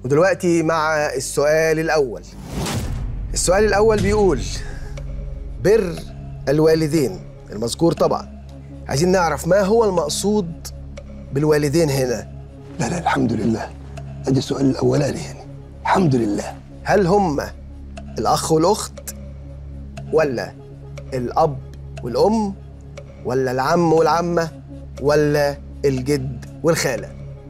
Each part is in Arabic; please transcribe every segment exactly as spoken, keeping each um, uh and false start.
ودلوقتي مع السؤال الأول. السؤال الأول بيقول: بر الوالدين المذكور طبعا، عايزين نعرف ما هو المقصود بالوالدين هنا. لا لا الحمد لله، ادي السؤال الاولاني يعني. الحمد لله. هل هم الأخ والأخت، ولا الأب والأم، ولا العم والعمة، ولا الجد والخالة؟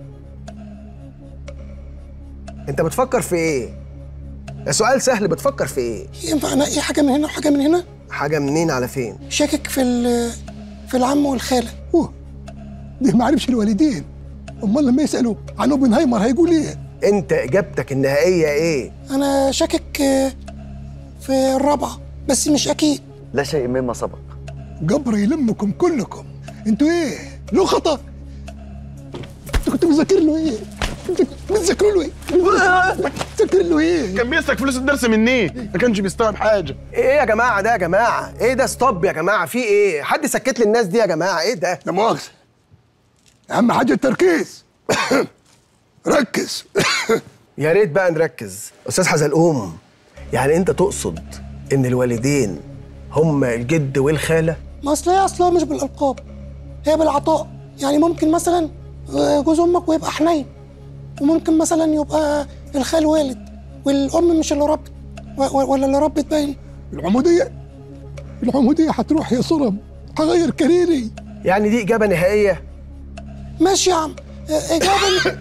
أنت بتفكر في إيه؟ ده سؤال سهل، بتفكر في إيه؟ ينفع انا ايه حاجه من هنا وحاجه من هنا؟ حاجة منين على فين؟ شاكك في في العم والخاله. اوه ده ما عرفش الوالدين، امال لما يسالوا عن اوبنهايمر هيقول ايه؟ أنت إجابتك النهائية إيه؟ انا شاكك في الرابعه بس مش اكيد. لا شيء مما سبق. جبر يلمكم كلكم. انتوا ايه؟ له خطأ؟ انتوا كنتوا بتذاكر له ايه؟ انتوا بتذاكروا له ايه؟ بتذاكر له ايه؟ كان بيسلك فلوس الدرس منين؟ ما كانش بيستوعب حاجه. ايه يا جماعه ده يا جماعه؟ ايه ده؟ ستوب يا جماعه، في ايه؟ حد سكت لي الناس دي يا جماعه، ايه ده؟ لا مؤاخذة، أهم حاجة التركيز. ركز. يا ريت بقى نركز. استاذ حزلقوم، يعني انت تقصد ان الوالدين هم الجد والخاله؟ ما اصل هي اصلها مش بالالقاب، هي بالعطاء. يعني ممكن مثلا جوز امك ويبقى حنين، وممكن مثلا يبقى الخال والد والام مش اللي ربت، ولا اللي ربت باين. العمودية العمودية هتروح يا صرم، هغير كاريري. يعني دي اجابه نهائيه؟ ماشي يا عم، اجابه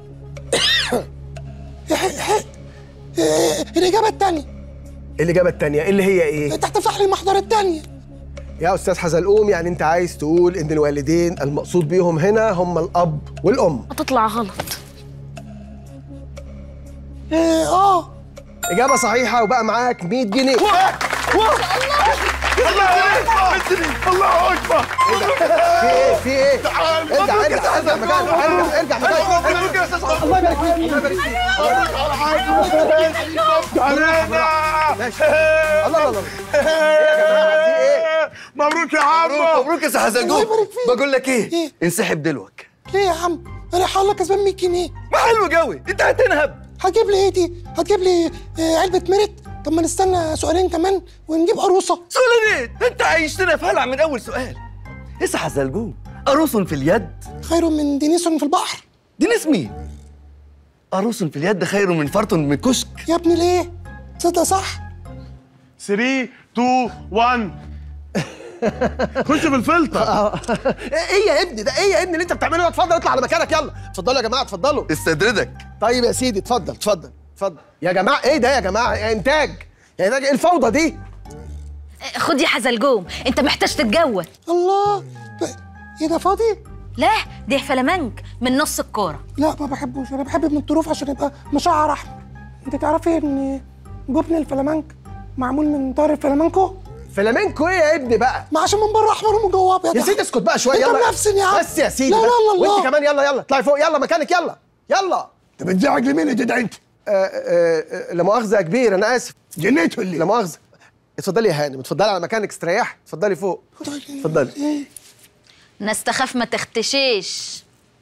الاجابه الثانيه. الاجابه الثانيه اللي هي ايه؟ انت هتفتح لي المحضر الثانيه يا استاذ حزلقوم. يعني انت عايز تقول ان الوالدين المقصود بيهم هنا هم الاب والام؟ هتطلع غلط. اه اجابه صحيحه، وبقى معاك مية جنيه. الله اكبر الله اكبر. في ايه؟ في ايه؟ تعال ارجع ارجع ارجع مكانك، ارجع ارجع مكانك. الله يبارك فيك. الله يبارك فيك. الله الله الله. يا جماعه في ايه؟ مبروك يا عم. مبروك يا سي حزلقوم. بقول لك ايه؟ إيه؟ انسحب دلوقتي. ليه يا عم؟ انا هقول لك كسبان مية جنيه. ما حلو قوي، انت هتنهب. هتجيب لي ايه دي؟ هتجيب لي آه علبه مرت؟ طب ما نستنى سؤالين كمان ونجيب عروسه. سؤالين ايه؟ انت عايشتنا في هلع من اول سؤال. يا سي حزلقوم، عروس في اليد خير من دينيس في البحر. دينيس مين؟ عروس في اليد خير من فرط من كشك. يا ابني ليه؟ تصدق صح؟ ثلاثة اتنين واحد. خش في الفلتر. ايه يا ابني ده؟ ايه يا ابني اللي انت بتعمله ده؟ اتفضل اطلع على مكانك، يلا اتفضلوا يا جماعه اتفضلوا. استدردك. طيب يا سيدي اتفضل اتفضل اتفضل يا جماعه. ايه ده يا جماعه؟ يا انتاج يا انتاج، ايه الفوضى دي؟ خد يا حزلقوم، انت محتاج تتجوز. الله، ايه ده فاضي؟ لا ده فلامنك من نص الكوره. لا ما بحبوش، انا بحب ابن الطروف عشان يبقى مشعر احمر. انت تعرفي ان جبن الفلامنك معمول من طائر الفلامنكو؟ فلامينكو ايه يا ابني بقى؟ ما عشان من بره احمر ومن جوه ابيض. يا سيدي اسكت بقى شويه، انت يلا بنفسن يا عم. بس يا سيدي. لا لا لا الله. وانت كمان يلا يلا اطلعي فوق، يلا مكانك، يلا يلا. انت بتزعق لمين يا جدع انت؟ آه آه لا مؤاخذه يا كبير، انا اسف. جنيت ولا لا مؤاخذه. اتفضلي يا هانم، اتفضلي على مكانك استريحي، اتفضلي فوق. اتفضلي. ناس تخاف ما تختشيش.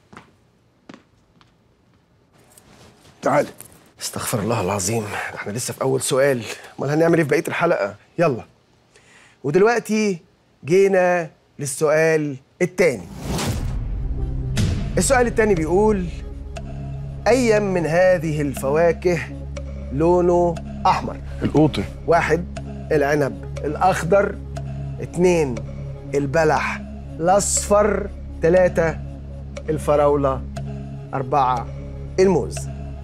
تعال. استغفر الله العظيم، احنا لسه في اول سؤال، امال هنعمل ايه في بقيه الحلقه؟ يلا. ودلوقتي جينا للسؤال الثاني. السؤال الثاني بيقول: ايا من هذه الفواكه لونه احمر؟ القوطه. واحد العنب الاخضر، اتنين البلح الاصفر، تلاتة الفراوله، أربعة الموز.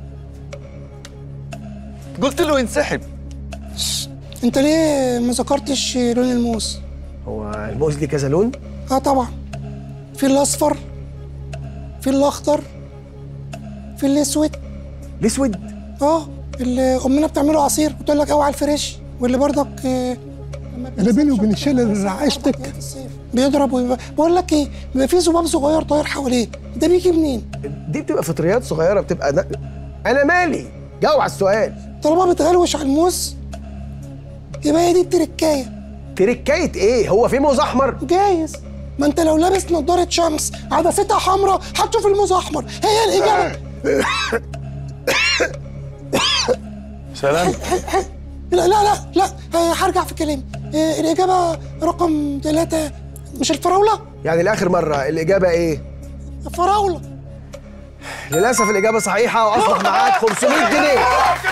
قلت له ينسحب. انت ليه ما ذكرتش لون الموز؟ هو الموز ليه كذا لون؟ اه طبعا، في الاصفر، في الاخضر، في الاسود. الاسود؟ اه اللي امنا بتعمله عصير وتقول لك اوعى الفريش، واللي برضك آه انا بيني وبين الشله اللي رعشتك بيضرب ويبقى. بقول لك ايه، بيبقى في ذباب صغير طاير حواليه، ده بيجي منين؟ دي بتبقى فطريات صغيره بتبقى ن... انا مالي؟ جاوب على السؤال. طالما بتغلوش على الموز يبقى هي دي التركايه. تركايه ايه؟ هو في موز احمر؟ جايز، ما انت لو لابس نضاره شمس عدستها حمراء هتشوف الموز احمر. هي الاجابه. سلام. لا لا لا لا آه، هرجع في كلامي. آه، الإجابة رقم ثلاثة مش الفراولة؟ يعني لاخر مره الاجابه ايه؟ فراولة. للاسف الاجابه صحيحه واصبح معاك خمسمية جنيه.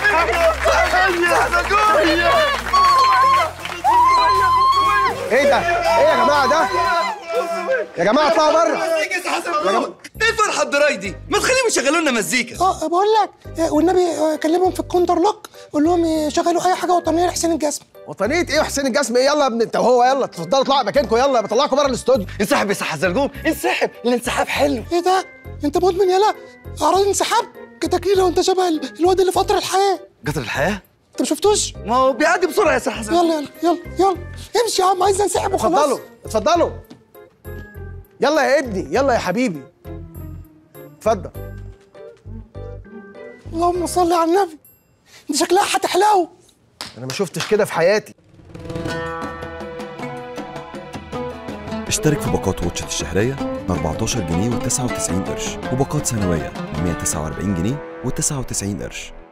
ايه ده؟ ايه يا جماعه ده؟ يا جماعه اطلعوا بره. ايه فرحه الدراي دي؟ ما تخليهم يشغلوا لنا مزيكا. اه بقول لك آه، والنبي آه، كلمهم في الكونتر لوك، قول لهم يشغلوا أي حاجة وطنية لحسين الجسمي. وطنيه ايه وحسين الجسم ايه؟ يلا يا ابن انت وهو، يلا اتفضلوا اطلعوا مكانكم، يلا بطلعكم بره الاستوديو. انسحب يا سي حزلقوم، انسحب، الانسحاب حلو. ايه ده؟ انت مدمن يلا؟ اعراض انسحاب كتاكيله وانت شبه ال- الواد اللي في قطر الحياه. قطر الحياه؟ انت ما شفتوش؟ ما هو بيعدي بسرعه يا سي حزلقوم. يلا يلا يلا يلا امشي يا عم، عايز انسحب وخلاص. اتفضلوا اتفضلوا. يلا يا ابني، يلا يا حبيبي. اتفضل. اللهم صل على النبي، دي شكلها هتحلو. انا ما شفتش كده في حياتي. اشترك في باقات واتشت الشهرية ب أربعتاشر جنيه وتسعة وتسعين قرش، وباقات سنوية ب مية وتسعة وأربعين جنيه وتسعة وتسعين قرش.